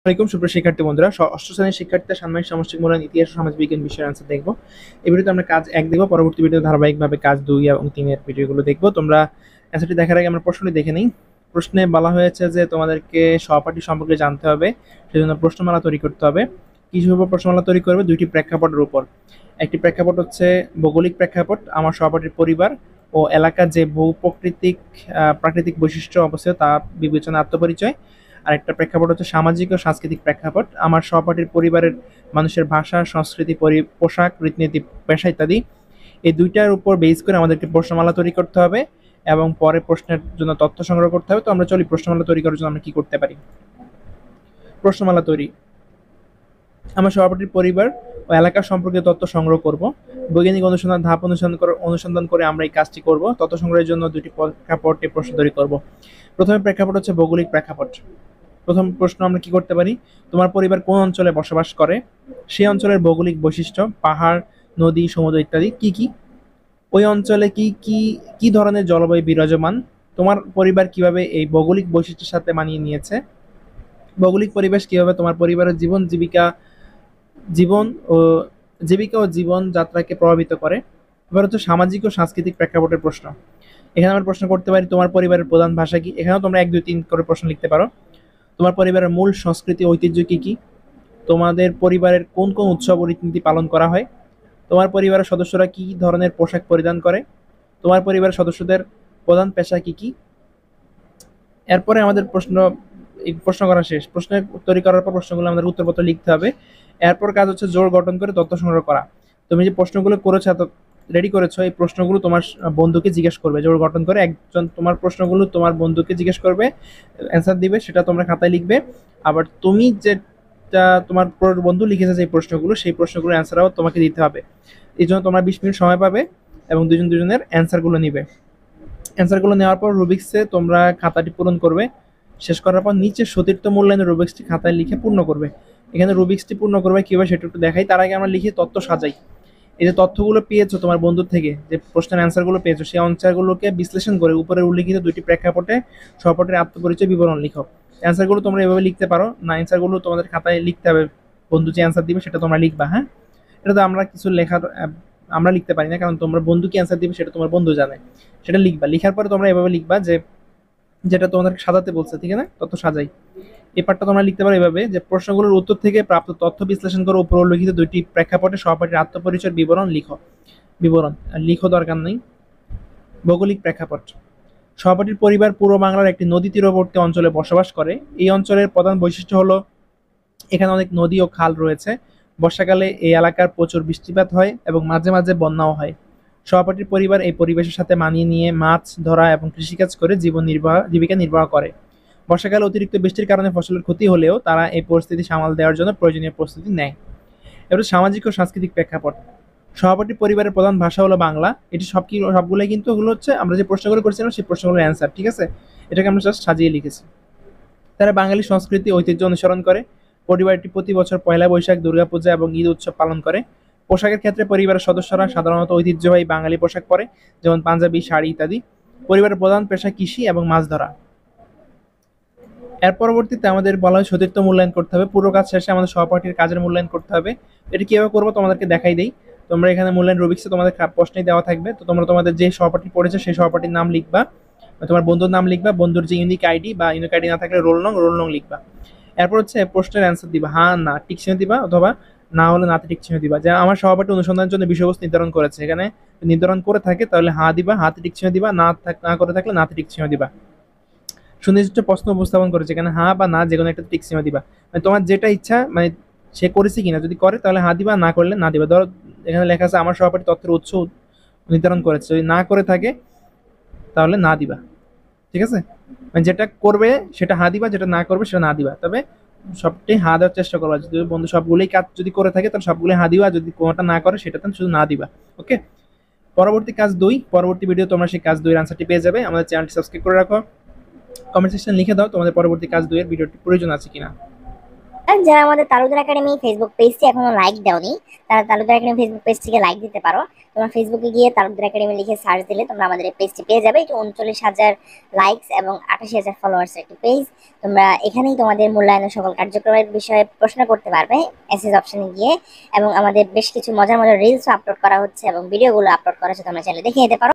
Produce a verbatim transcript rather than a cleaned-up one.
আসসালামাইকুম সুপ্রিয় শিক্ষার্থী বন্ধুরা, ষষ্ঠ শ্রেণীর শিক্ষার্থীদের সাময়িক সামষ্টিক মূল্যায়ন ইতিহাস ও সমাজ বিজ্ঞান বিষয়ের আনসার দেখবো। এই ভিডিওতে আমরা কাজ এক দেখবো, পরবর্তী ভিডিওতে ধারাবাহিকভাবে কাজ দুই এবং তিনের ভিডিওগুলো দেখবো। তোমরা অ্যান্সারটি দেখার আগে আমরা প্রশ্নটি দেখে নিই। প্রশ্নে বলা হয়েছে যে তোমাদেরকে সহপাঠী সম্পর্কে জানতে হবে, সেজন্য প্রশ্নমালা তৈরি করতে হবে। কিসের উপর প্রশ্নমালা তৈরি করবে? দুইটি প্রেক্ষাপটের উপর। একটি প্রেক্ষাপট হচ্ছে ভৌগোলিক প্রেক্ষাপট, আমার সহপাঠীর পরিবার ও এলাকার যে ভূপ্রকৃতিক প্রাকৃতিক বৈশিষ্ট্য অবস্থিত তা বিবেচনা আত্মপরিচয়। আরেকটা প্রেক্ষাপট হচ্ছে সামাজিক ও সাংস্কৃতিক প্রেক্ষাপট, আমার সহপাঠীর পরিবারের মানুষের ভাষা, সংস্কৃতি, পোশাক, রীতিনীতি, পেশা ইত্যাদি। এই দুইটার উপর বেস করে আমাদেরকে প্রশ্নমালা তৈরি করতে হবে এবং পরে প্রশ্নের জন্য তথ্য সংগ্রহ করতে হবে। তো আমরা চলি প্রশ্নমালা তৈরি করার জন্য আমরা কি করতে পারি। প্রশ্নমালা তৈরি। আমার সহপাঠীর পরিবার ও এলাকা সম্পর্কে তথ্য সংগ্রহ করব। বৈজ্ঞানিক অনুসন্ধান ধাপ অনুসন্ধান করে অনুসন্ধান করে আমরা এই কাজটি করব। তথ্য সংগ্রহের জন্য দুটি প্রেক্ষাপটে প্রশ্ন তৈরি করব। প্রথমে প্রেক্ষাপট হচ্ছে ভৌগোলিক প্রেক্ষাপট। প্রথম প্রশ্ন আমরা কি করতে পারি? তোমার পরিবার কোন অঞ্চলে বসবাস করে? সেই অঞ্চলের ভৌগোলিক বৈশিষ্ট্য, পাহাড়, নদী, সমুদ্র ইত্যাদি কি কি? ওই অঞ্চলে কি কি কি ধরনের জলবায়ু বিরাজমান? তোমার পরিবার কিভাবে এই ভৌগোলিক বৈশিষ্ট্যের সাথে মানিয়ে নিয়েছে? ভৌগোলিক পরিবেশ কিভাবে তোমার পরিবারের জীবন জীবিকা জীবন ও জীবিকা ও জীবন যাত্রাকে প্রভাবিত করে? এবার হচ্ছে সামাজিক ও সাংস্কৃতিক প্রেক্ষাপটের প্রশ্ন। এখানে আমরা প্রশ্ন করতে পারি তোমার পরিবারের প্রধান ভাষা কি? এখানেও তোমরা এক দুই তিন করে প্রশ্ন লিখতে পারো। তোমার পরিবারের মূল সংস্কৃতি ঐতিহ্য কি কি? তোমাদের পরিবারের কোন কোন উৎসব ও রীতিনীতি পালন করা হয়? তোমার পরিবারের সদস্যরা কি ধরনের পোশাক পরিধান করে? তোমার পরিবারের সদস্যদের প্রধান পেশা কি কি? এরপরে আমাদের প্রশ্ন এই প্রশ্ন করা শেষ। প্রশ্নের তৈরি করার পর প্রশ্নগুলো আমাদের উত্তরপত্র লিখতে হবে। এরপর কাজ হচ্ছে জোড় গঠন করে তথ্য সংগ্রহ করা। তুমি যে প্রশ্নগুলো করেছো রেডি করেছো, এই প্রশ্নগুলো তোমার বন্ধুকে জিজ্ঞেস করবে। জোড় গঠন করে একজন তোমার প্রশ্নগুলো তোমার বন্ধুকে জিজ্ঞেস করবে, অ্যান্সার দিবে, সেটা তোমরা খাতায় লিখবে। আবার তুমি যেটা তোমার বন্ধু লিখেছে যে প্রশ্নগুলো, সেই প্রশ্নগুলোর অ্যান্সারও তোমাকে দিতে হবে। এই জন্য তোমরা বিশ মিনিট সময় পাবে এবং দুজন দুজনের অ্যান্সারগুলো নিবে। অ্যান্সারগুলো নেওয়ার পর রুবিক্সে তোমরা খাতাটি পূরণ করবে। শেষ করার পর নিচে সতীর্থ মূল্যায়নের রুবিক্সটি খাতায় লিখে পূর্ণ করবে। এখানে রুবিক্সটি পূর্ণ করবে কীভাবে সেটা একটু দেখাই। তার আগে আমরা লিখে তথ্য সাজাই। এই যে তথ্যগুলো পেয়েছো তোমার বন্ধুর থেকে, যে প্রশ্নের অ্যান্সারগুলো পেয়েছো, সেই অ্যান্সারগুলোকে বিশ্লেষণ করে উপরে উল্লিখিত দুইটি প্রেক্ষাপটে সহপাঠীর আত্মপরিচয় বিবরণ লিখো। অ্যান্সারগুলো তোমরা এভাবে লিখতে পারো, না অ্যান্সারগুলো তোমাদের খাতায় লিখতে হবে। বন্ধু যে অ্যান্সার দিবে সেটা তোমরা লিখবা। হ্যাঁ, এটা তো আমরা কিছু লেখার আমরা লিখতে পারি না, কারণ তোমরা বন্ধু কি অ্যান্সার দিবে সেটা তোমার বন্ধু জানে। সেটা লিখবা। লিখার পরে তোমরা এভাবে লিখবা যে যেটা তোমাদের সাজাতে বলছে, ঠিক আছে? তথ্য সাজাই। এই পার্টটা তোমরা লিখতে পারো এভাবে যে প্রশ্নগুলোর উত্তর থেকে প্রাপ্ত তথ্য বিশ্লেষণ করে উপর উল্লিখিত দুইটি প্রেক্ষাপটে সহপাঠীর আত্মপরিচয়ের বিবরণ লিখো। বিবরণ লিখো দরকার নেই। ভৌগোলিক প্রেক্ষাপট। সহপাঠীর পরিবার পূর্ব বাংলার একটি নদী তীরবর্তী অঞ্চলে বসবাস করে। এই অঞ্চলের প্রধান বৈশিষ্ট্য হলো এখানে অনেক নদী ও খাল রয়েছে। বর্ষাকালে এই এলাকার প্রচুর বৃষ্টিপাত হয় এবং মাঝে মাঝে বন্যাও হয়। সহপাঠীর পরিবার এই পরিবেশের সাথে মানিয়ে নিয়ে মাছ ধরা এবং কৃষিকাজ করে জীবন নির্বাহ জীবিকা নির্বাহ করে। বর্ষাকালে অতিরিক্ত বৃষ্টির কারণে ফসলের ক্ষতি হলেও তারা এই পরিস্থিতি সামাল দেওয়ার জন্য প্রয়োজনীয় প্রস্তুতি নেয়। এবার সামাজিক ও সাংস্কৃতিক প্রেক্ষাপট। সহপাঠীর পরিবারের প্রধান ভাষা হলো বাংলা। এটি সব কি সবগুলোই কিন্তু ওগুলো হচ্ছে আমরা যে প্রশ্নগুলো করছিলাম সেই প্রশ্নগুলোর অ্যান্সার, ঠিক আছে? এটাকে আমরা জাস্ট সাজিয়ে লিখেছি। তারা বাঙালি সংস্কৃতি ঐতিহ্য অনুসরণ করে। পরিবারটি প্রতি বছর পয়লা বৈশাখ, দুর্গাপূজা এবং ঈদ উৎসব পালন করে। পোশাকের ক্ষেত্রে পরিবারের সদস্যরা সাধারণত ঐতিহ্যবাহী বাঙালি পোশাক পরে, যেমন পাঞ্জাবি, শাড়ি ইত্যাদি। পরিবারের প্রধান পেশা কৃষি এবং মাছ ধরা। এর পরবর্তীতে আমাদের বলা হয় সতীর্থ মূল্যায়ন করতে হবে। পুরো কাজ শেষে আমাদের সহপাঠীর কাজের মূল্যায়ন করতে হবে। এটা কিভাবে করবো তোমাদেরকে দেখাই দেই। তোমরা এখানে মূল্যায়ন রুবিক্সে তোমাদের প্রশ্নই দেওয়া থাকবে। তো তোমরা তোমাদের যে সহপাঠী পড়েছে সেই সহপাঠীর নাম লিখবা, তোমার বন্ধুর নাম লিখবা, বন্ধুর যে ইউনিক আইডি বা ইউনিক আইডি না থাকলে রোল নং রোল নং লিখবা। এরপর হচ্ছে প্রশ্নের অ্যান্সার দিবা, হ্যাঁ না টিক চিহ্ন দিবা, অথবা না হলে নাতে টিক চিহ্ন দিবা। যে আমার সহপাঠী অনুসন্ধানের জন্য বিষয়বস্তু নির্ধারণ করেছে, এখানে নির্ধারণ করে থাকে তাহলে হ্যাঁ দিবা, হাতে টিক চিহ্ন দিবা, না না করে থাকলে নাতে টিক চিহ্ন দিবা। সুনির্দিষ্ট প্রশ্ন উপস্থাপন করেছে, এখানে হ্যাঁ বা না যে কোনো একটা টিক চিহ্ন দিবা। মানে তোমার যেটা ইচ্ছা, মানে সে করেছে কিনা, যদি করে তাহলে হ্যাঁ দিবা, না করলে না দিবা। ধরো এখানে লেখা আছে আমার সহপাঠী তথ্যের উৎস নির্ধারণ করেছে, যদি না করে থাকে তাহলে না দিবা, ঠিক আছে? মানে যেটা করবে সেটা হা দিবা, যেটা না করবে সেটা না দিবা। তবে সবটাই হা দেওয়ার চেষ্টা করবা। যদি বন্ধু সবগুলোই কাজ যদি করে থাকে তাহলে সবগুলোই হা দিবা, যদি কোনোটা না করে সেটা তো শুধু না দিবা। ওকে, পরবর্তী কাজ দুই। পরবর্তী ভিডিও তোমরা সেই কাজ দুইয়ের আনসারটি পেয়ে যাবে। আমাদের চ্যানেলটি সাবস্ক্রাইব করে রাখো। কমেন্ট সেকশন লিখে দাও তোমাদের পরবর্তী কাজ দুইয়ের ভিডিওটি প্রয়োজন আছে কিনা। আর যারা আমাদের তালুকদার একাডেমি ফেসবুক পেজটি এখনো লাইক দাওনি, তারা তালুকদার একাডেমি ফেসবুক পেজটিকে লাইক দিতে পারো। তোমরা ফেসবুকে গিয়ে তালুকদার একাডেমি লিখে সার্চ দিলে তোমরা আমাদের এই পেজটি পেয়ে যাবে। এটি উনচল্লিশ হাজার লাইকস এবং আটাশি হাজার ফলোয়ার্স একটি পেজ। তোমরা এখানেই তোমাদের মূল্যায়নের সকল কার্যক্রমের বিষয়ে প্রশ্ন করতে পারবে এসএস অপশনে গিয়ে, এবং আমাদের বেশ কিছু মজার মজার রিলসও আপলোড করা হচ্ছে এবং ভিডিওগুলো আপলোড করা হচ্ছে, তোমরা চাইলে দেখে নিতে পারো।